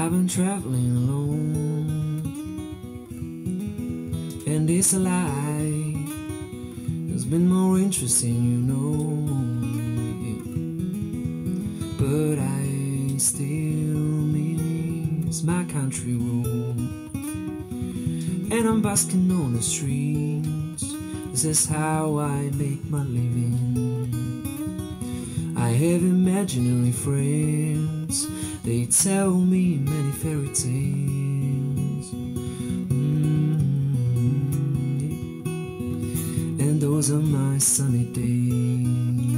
I've been traveling alone, and this life has been more interesting, you know. But I still miss my country road, and I'm basking on the streets. This is how I make my living. I have imaginary friends, they tell me many fairy tales. And those are my sunny days.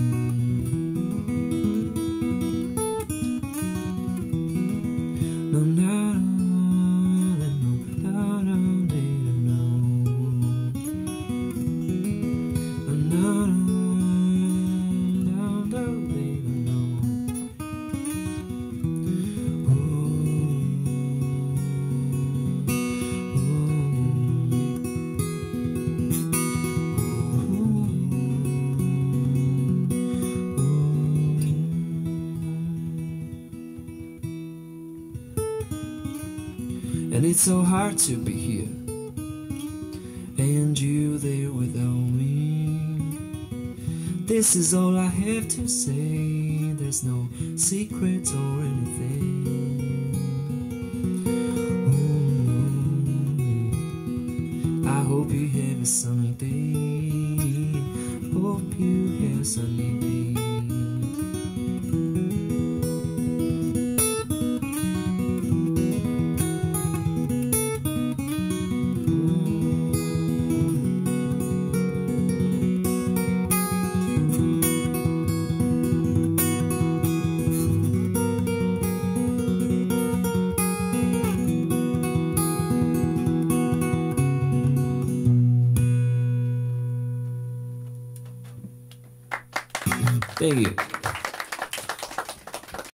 No, no, no, no, no, no, no, no. And it's so hard to be here, and you there without me. This is all I have to say, there's no secrets or anything. I hope you have a sunny day, hope you have a sunny day. Thank you.